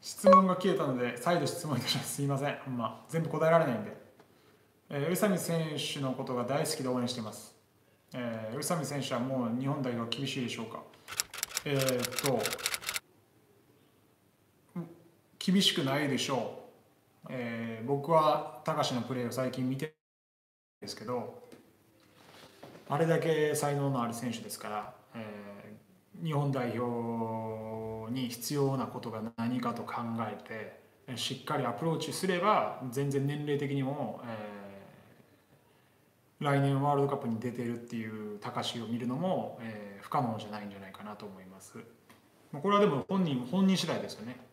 質問が消えたので再度質問いたします。すいません、ほんま全部答えられないんで。宇佐美選手のことが大好きで応援しています。宇佐美選手はもう日本代表厳しいでしょうか。厳しくないでしょう。僕は高橋のプレーを最近見てるんですけど、あれだけ才能のある選手ですから、日本代表に必要なことが何かと考えてしっかりアプローチすれば全然年齢的にも、来年ワールドカップに出てるっていう高橋を見るのも、不可能じゃないんじゃないかなと思います。これはでも本人次第ですよね。